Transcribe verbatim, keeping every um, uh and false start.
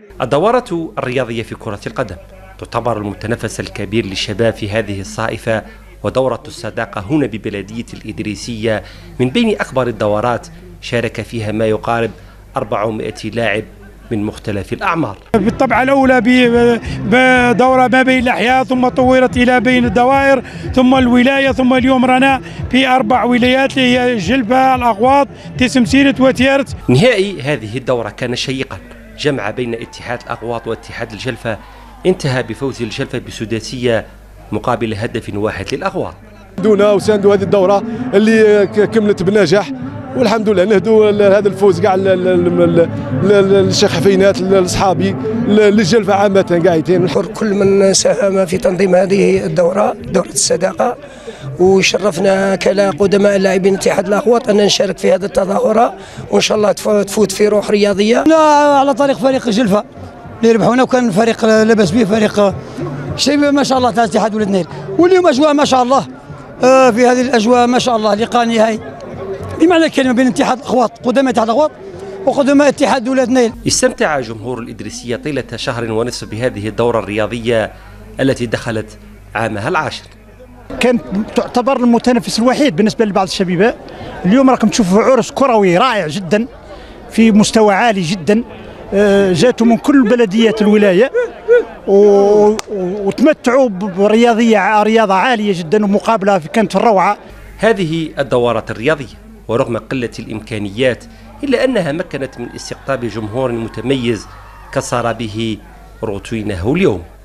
الدورة الرياضية في كرة القدم تعتبر المتنفس الكبير للشباب في هذه الصائفة، ودورة الصداقة هنا ببلدية الإدريسية من بين أكبر الدورات شارك فيها ما يقارب أربعمائة لاعب من مختلف الأعمار. بالطبعة الأولى بدورة ما بين الأحياء، ثم طورت إلى بين الدوائر، ثم الولاية، ثم اليوم رانا في أربع ولايات اللي هي جلفة، الأغواط، تسمسيرة وتيارت. نهائي هذه الدورة كان شيقا، جمع بين اتحاد الأغواط واتحاد الجلفة، انتهى بفوز الجلفة بسداسية مقابل هدف واحد للأغواط. دونا وساندوا هذه الدورة اللي كملت بنجاح، والحمد لله نهدوا هذا الفوز كاع للشيخ حفينات، لاصحابي، للجلفة عامة قاعدين. نشكر كل من ساهم في تنظيم هذه الدورة، دورة الصداقة، وشرفنا كقدماء لاعبين اتحاد الاغواط ان نشارك في هذه التظاهرة، وان شاء الله تفوت في روح رياضية. لا على طريق فريق الجلفة اللي ربحونا، وكان الفريق لاباس به، فريق شيء ما شاء الله تاع اتحاد ولاد نيل، واليوم اجواء ما شاء الله، في هذه الاجواء ما شاء الله لقاء نهائي بمعنى الكلمة بين اتحاد الاغواط، قدماء اتحاد الاغواط وقدماء اتحاد ولاد نيل. استمتع جمهور الإدريسية طيلة شهر ونصف بهذه الدورة الرياضية التي دخلت عامها العاشر. كانت تعتبر المتنافس الوحيد بالنسبة لبعض الشبيبة. اليوم راكم تشوفوا عرس كروي رائع جدا في مستوى عالي جدا، جاتوا من كل بلديات الولاية وتمتعوا برياضية رياضة عالية جدا، ومقابلة كانت في الروعة. هذه الدورات الرياضية ورغم قلة الإمكانيات إلا أنها مكنت من استقطاب جمهور متميز كسر به روتينه اليوم.